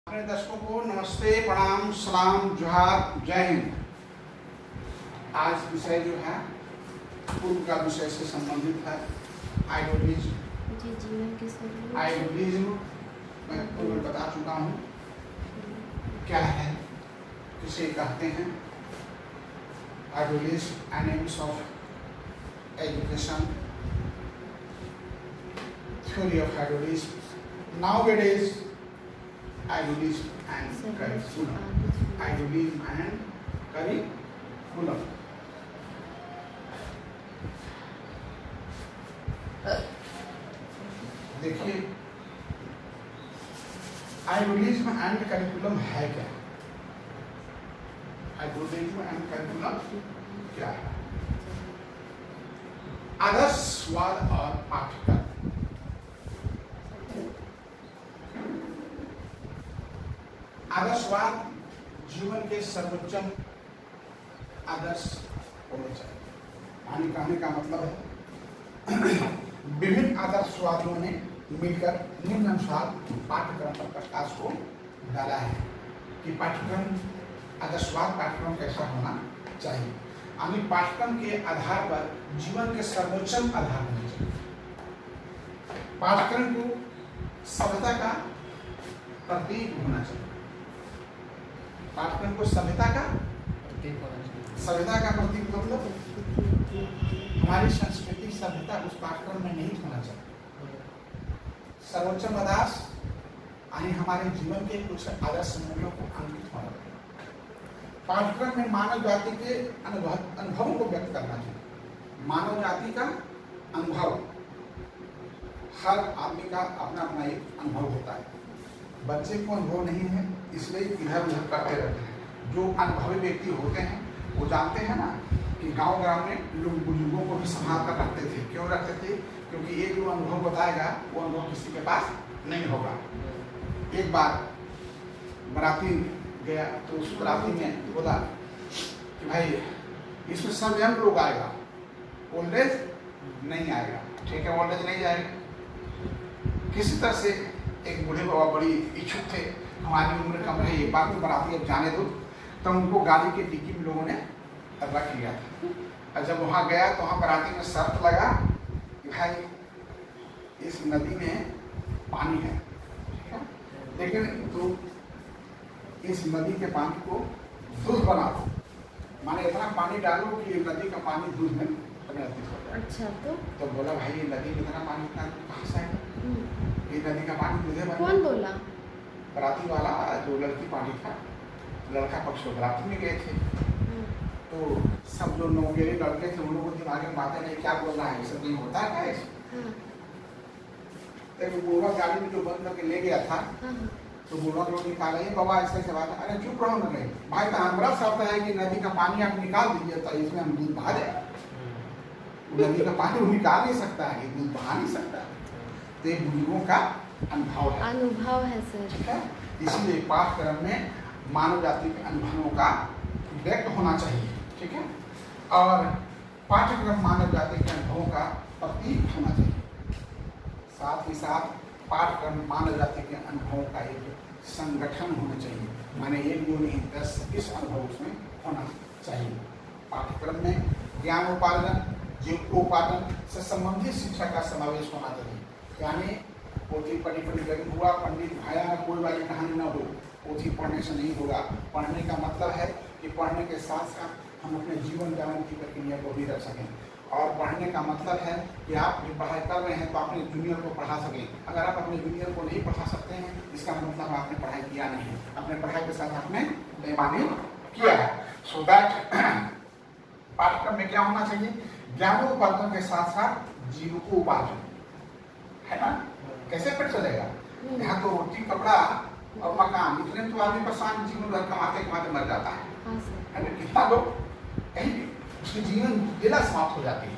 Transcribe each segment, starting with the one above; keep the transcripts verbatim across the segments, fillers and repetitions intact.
अपने दर्शकों को नमस्ते, प्रणाम, सलाम, जोहार, जय हिंद। आज विषय जो है पूर्व का विषय से संबंधित है आइडियोलिज्म। आइडियोलिज्म मैं पूर्व बता चुका हूँ क्या है, किसे कहते हैं। Idealism aims of education, theory of idealism. Nowadays, idealism and curriculum. Idealism and curriculum. देखिए, आइडियोलिज्म एंड करिकुलम है क्या? आइडियोलिज्म एंड करिकुलम क्या है? आदर्शवाद और पाठ्यक्रम। आदर्शवाद जीवन के सर्वोच्च आदर्श होने चाहिए। यानी कहने का मतलब है विभिन्न आदर्शवादियों ने मिलकर निम्नानुसार पाठ्यक्रम पर प्रकाश को डाला है कि पाठ्यक्रम आदर्शवाद पाठ्यक्रम कैसा होना चाहिए। यानी पाठ्यक्रम के आधार पर जीवन के सर्वोच्च आधार होने चाहिए। पाठ्यक्रम को सभ्यता का प्रतीक होना चाहिए। पाठ्यक्रम को सभ्यता का सभ्यता का प्रतीक मतलब हमारी संस्कृति सभ्यता उस पाठ्यक्रम में नहीं होना चाहिए। सर्वोच्च आदर्श यानी हमारे जीवन के कुछ आदर्श मूल्यों को अंकित होना चाहिए। पाठ्यक्रम में मानव जाति के अनुभव अनुभवों को व्यक्त करना चाहिए। मानव जाति का अनुभव, हर आदमी का अपना अपना एक अनुभव होता है। बच्चे को अनुभव नहीं है इसलिए इधर उधर करते रहते हैं। जो अनुभवी व्यक्ति होते हैं वो जानते हैं ना कि गांव ग्राम में लोग बुजुर्गों को भी संभाल कर रखते थे। क्यों रखते थे? क्योंकि एक जो अनुभव बताएगा वो अनुभव किसी के पास नहीं होगा। एक बार बराती गया तो उस बराती में बोला कि भाई इसमें सब यंग लोग आएगा, ओल्ड एज नहीं आएगा। ठीक है, ओल्ड एज नहीं जाएगा। किसी तरह से एक बूढ़े बाबा बड़ी इच्छुक थे, हमारी उम्र कम है, एक बार तो बराती अब जाने दो। तो उनको गाड़ी के डिक्की में लोगों ने रख लिया था। और जब वहाँ गया तो वहाँ बराती में शर्त लगा कि भाई इस नदी में पानी है, ठीक है, लेकिन तो इस नदी के पानी को दूध बना दो। माने इतना पानी डालो कि नदी का पानी दूध में परिवर्तित हो जाए। अच्छा, तो तो बोला भाई ये नदी में इतना पानी इतना कहाँ से आएगा? ये नदी का पानी दूधे बना। कौन बोला? बराती वाला, जो लड़की पार्टी था, लड़का पक्ष बराती में गए थे। तो सब जो नौगेरे लड़के थे उन लोगों के दिमाग में बातें नहीं, क्या बोल रहा है, सब नहीं होता है क्या? तो बुढ़वा गाड़ी में जो बंद करके ले गया था तो बुढ़वा लोग निकाला, ये बाबा ऐसे से बात, अरे चुप रहो ना भाई, भाई तो हमारा शब्द है कि नदी का पानी आप निकाल दीजिए तो इसमें हम दूध बहा दें। नदी का पानी वो निकाल नहीं सकता है, दूध बहा नहीं सकता। तो ये बुजुर्गों का अनुभव है अनुभव है सर, ठीक है। इसीलिए पाठ्यक्रम में मानव जाति के अनुभवों का व्यक्त होना चाहिए, ठीक है। और पाठ्यक्रम मानव जाति के अनुभवों का प्रतीक होना चाहिए। साथ ही साथ पाठ्यक्रम मानव जाति के अनुभवों का एक संगठन होना चाहिए। माने एक दो नहीं, दस बीस अनुभव उसमें होना चाहिए। पाठ्यक्रम में ज्ञान उपार्जन, जीविकोपार्जन से संबंधित शिक्षा का समावेश होना चाहिए। यानी पोथी पढ़ी पढ़ी गरीब हुआ, पंडित भाया ना कोई वाली कहानी ना हो। पोथी पढ़ने से नहीं होगा। पढ़ने का मतलब है कि पढ़ने के साथ साथ हम अपने जीवन जान की प्रक्रिया को भी रख सकें। और पढ़ने का मतलब है कि आप जो पढ़ाई कर रहे हैं तो अपने जूनियर को पढ़ा सकें। अगर आप अपने जूनियर को नहीं पढ़ा सकते हैं इसका मतलब आपने पढ़ाई किया नहीं है, अपने पढ़ाई के साथ आपने बेईमानी किया है। सो दैट पाठ्यक्रम में क्या होना चाहिए? ज्ञानोपार्जन के साथ साथ जीविकोपार्जन, है ना। कैसे फिट चलेगा? यहाँ तो रोटी कपड़ा और मकान, इतने तो आदमी परेशान जीवन भर कमाते कमाते मर जाता है, है ना। कितना लोग कहीं उसकी जीवन लीला समाप्त हो जाती है।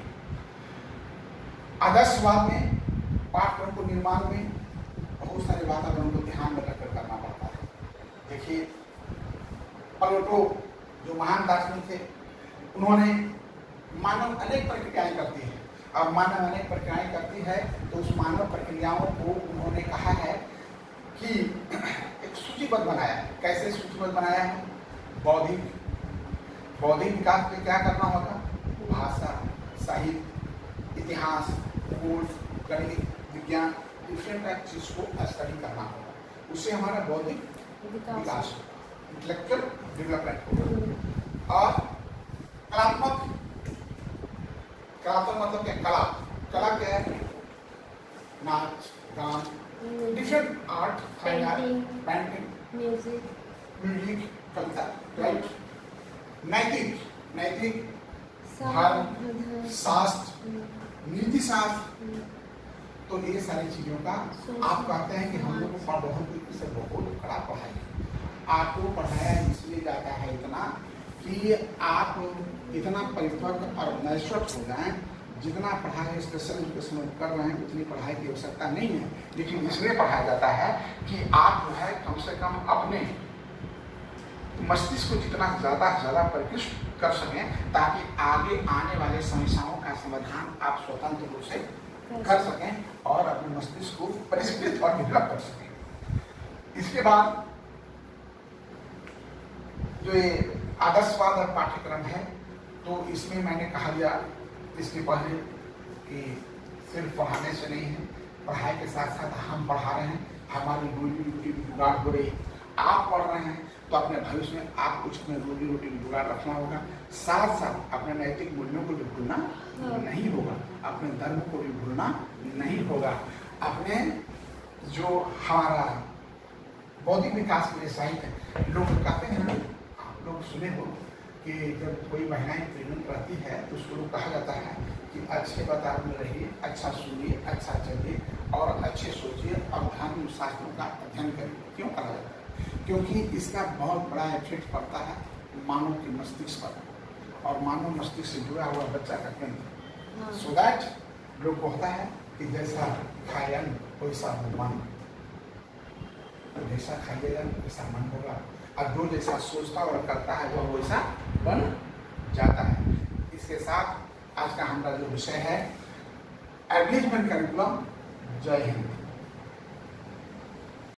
आदर्शवाद में पाठ्यक्रम को निर्माण में बहुत सारे वातावरण को ध्यान में रखकर करना पड़ता है। देखिए प्लेटो जो महान दार्शनिक थे, उन्होंने मानव अनेक प्रक्रियाएं करती है। अब मानव अनेक प्रक्रियाएं करती है तो उस मानव प्रक्रियाओं को उन्होंने कहा है कि एक सूचीबद्ध बनाया है। कैसे सूचीबद्ध बनाया है? बौद्धिक बौद्धिक विकास में क्या करना होगा? भाषा, साहित्य, इतिहास, भूगोल, गणित, विज्ञान, डिफरेंट टाइप चीज को स्टडी करना होगा। उससे हमारा बौद्धिक विकास होगा, इंटेलेक्चुअल डेवलपमेंट होगा। और कलात्मक कलात्मक मतलब क्या? कला कला क्या है? नाच, गान, different art, fine art, painting, music music, कविता, राइट। नैतिक नैतिक धर्म, शास्त्र, नीति शास्त्र, तो ये सारी चीजों का आप कहते हैं कि हम लोग को बहुत से बहुत कड़ा पढ़ाई आपको पढ़ाया इसलिए जाता है इतना कि आप इतना परिपक्व और नैसर्गिक हो जाएं। जितना पढ़ाई स्पेशल एजुकेशन कर रहे हैं उतनी पढ़ाई की आवश्यकता नहीं है, लेकिन इसलिए पढ़ाया जाता है कि आप जो है कम से कम अपने मस्तिष्क को जितना ज़्यादा से ज़्यादा परिष्कृत कर सकें ताकि आगे आने वाले समस्याओं का समाधान आप स्वतंत्र रूप से कर सकें और अपने मस्तिष्क को परिष्कृत और डेवलप कर सकें। इसके बाद जो ये आदर्शवाद और पाठ्यक्रम है, तो इसमें मैंने कहा दिया इसके पहले कि सिर्फ पढ़ाने से नहीं है, पढ़ाई के साथ साथ हम पढ़ा रहे हैं, हमारी रोजी रोटी जुगाड़ हो रही, आप पढ़ रहे हैं तो अपने भविष्य में आप कुछ अपने रोजी रोटी जुगाड़ रखना होगा। साथ साथ अपने नैतिक मूल्यों को भी भूलना नहीं होगा, अपने धर्म को भी भूलना नहीं होगा। अपने जो हमारा बौद्धिक विकास के लिए साहित्य लोग कहते हैं, आप लोग सुने हो कि जब कोई महिलाएं प्रेग्नेंट रहती है तो उसको लोग कहा जाता है कि अच्छे वातावरण में रहिए, अच्छा सुनिए, अच्छा चलिए और अच्छे सोचिए और धर्म शास्त्रों का अध्ययन करिए। क्यों कहा जाता है? क्योंकि इसका बहुत बड़ा इफेक्ट पड़ता है मानव के मस्तिष्क पर और मानव मस्तिष्क से जुड़ा हुआ बच्चा का केंद्र। सो दैट लोग को होता है कि जैसा खाएगा वैसा मन, जैसा खाइएगा वैसा मन होगा और जो जैसा सोचता और करता है वह वैसा बन जाता है। इसके साथ आज का हमारा जो विषय है एडवर्टाइजमेंट करिकुलम। जय हिंद।